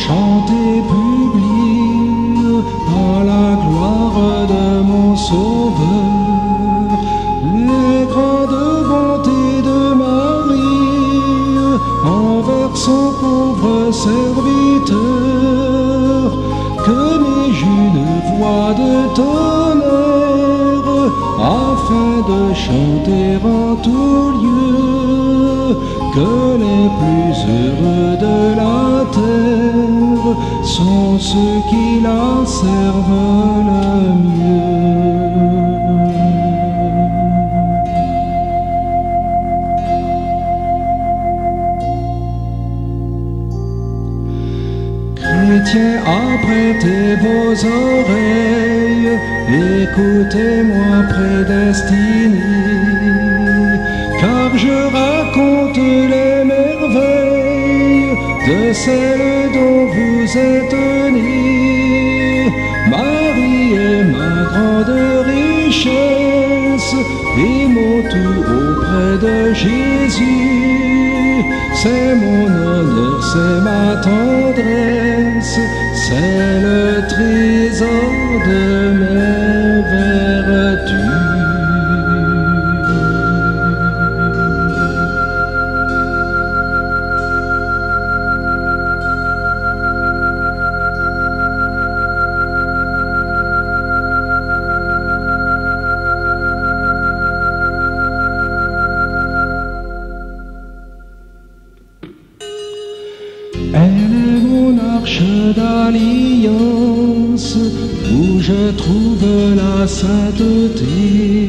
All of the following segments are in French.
chanter publie à la gloire de mon Sauveur les grandes bontés de Marie envers son pauvre serviteur, que n'ai-je une voix de tonnerre afin de chanter en tout lieu que les plus heureux de la terre sont ceux qui la servent le mieux. Chrétiens, apprêtez vos oreilles, écoutez-moi prédestinés, car je raconte les merveilles de celle dont vous êtes nés. Marie est ma grande richesse et mon tout auprès de Jésus. C'est mon honneur, c'est ma tendresse, c'est le trésor de mes vertus. Elle est mon arche d'alliance, où je trouve la sainteté.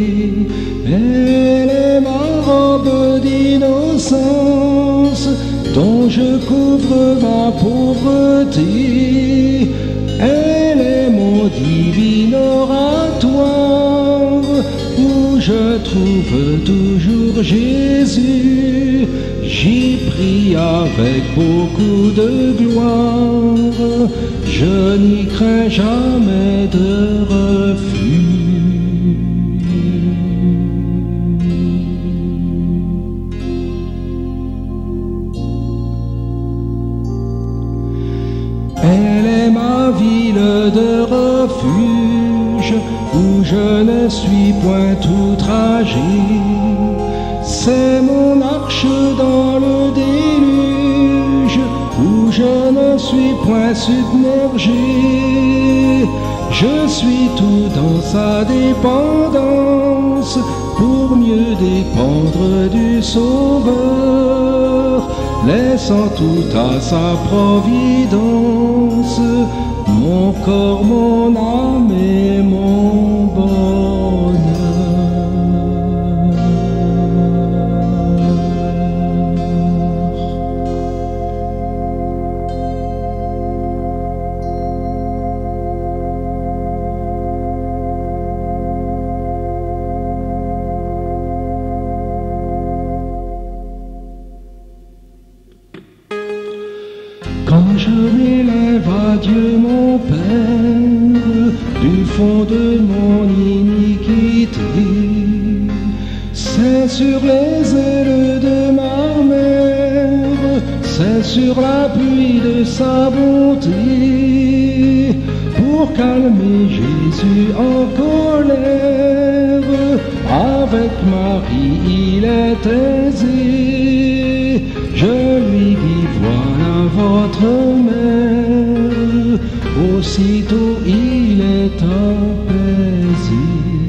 Elle est ma robe d'innocence, dont je couvre ma pauvreté. Elle est mon divin oratoire, où je trouve toujours Jésus. J'y prie avec beaucoup de gloire, je n'y crains jamais de refus. Elle est ma ville de refuge, où je ne suis point outragé. C'est mon arche dans le déluge, où je ne suis point submergé. Je suis tout dans sa dépendance, pour mieux dépendre du Sauveur, laissant tout à sa providence, mon corps, mon âme et mon bonheur. Quand je m'élève à Dieu mon Père, du fond de mon iniquité, c'est sur les ailes de ma mère, c'est sur la pluie de sa bonté, pour calmer Jésus en colère. Avec Marie il est aisé, je lui dis voilà votre mère, aussitôt il est apaisé.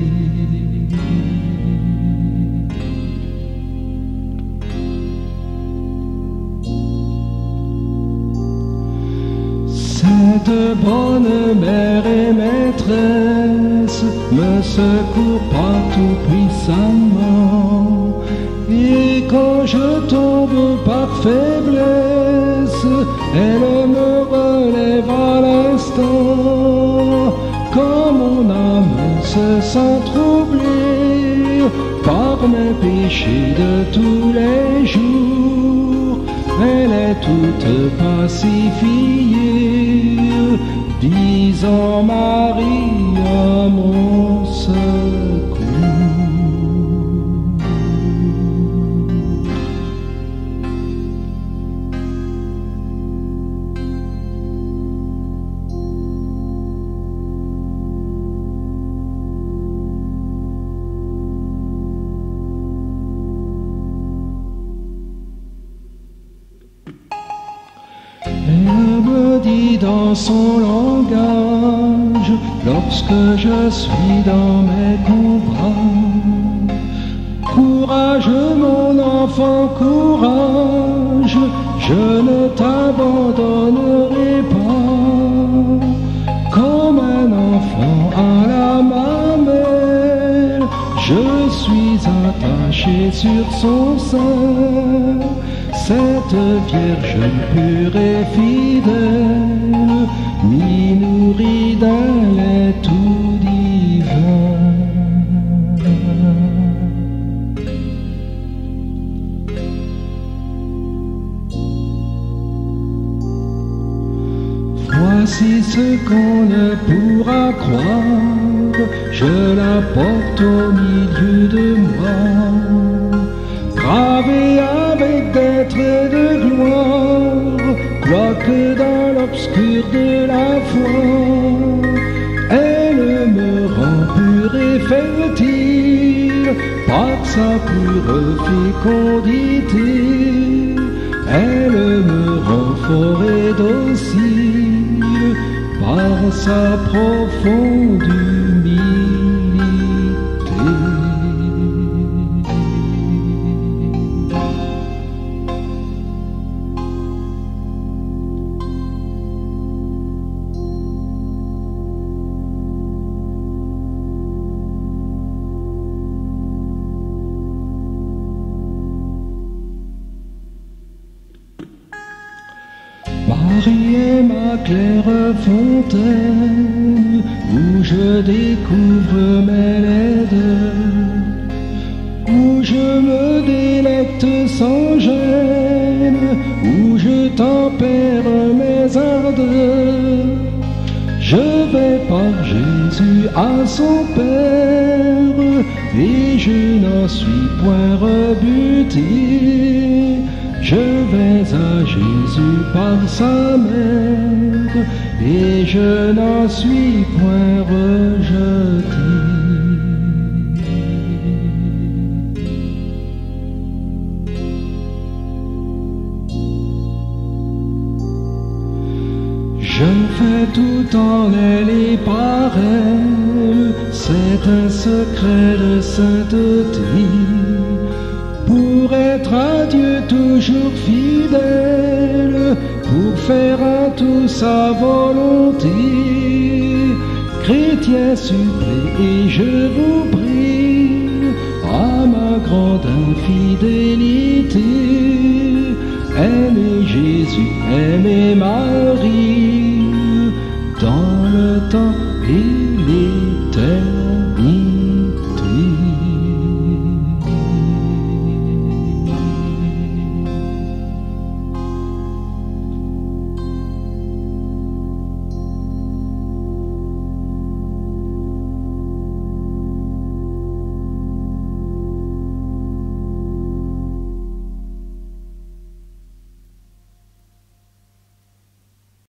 Cette bonne mère et maîtresse me secourt partout puissamment, et quand je tombe par faiblesse, elle me relève à l'instant. Quand mon âme se sent troublée par mes péchés de tous les jours, elle est toute pacifiée, disant Marie à mon secours. dans son langage, lorsque je suis dans mes combats. Courage mon enfant, courage, je ne t'abandonnerai pas. Comme un enfant à la mamelle, je suis attaché sur son sein. Cette Vierge pure et fidèle m'y nourrit d'un lait tout divin. Voici ce qu'on ne pourra croire, je la porte au milieu de moi, gravée avec des traits de gloire, quoique dans l'obscur de la foi, elle me rend pur et fertile par sa pure fécondité, elle me rend fort et docile par sa profonde humilité. Marie est ma claire fontaine, où je découvre mes laideurs, où je me délecte sans gêne, où je tempère mes ardeurs. Je vais par Jésus à son Père, et je n'en suis point rebuté. Je vais à Jésus par sa mère, et je n'en suis point rejeté. Je fais tout en elle et par elle, c'est un secret de sainteté, pour être à Dieu toujours fidèle, pour faire à tout sa volonté. Chrétien, supplie et je vous prie, à ma grande infidélité, aimez Jésus, aimez Marie.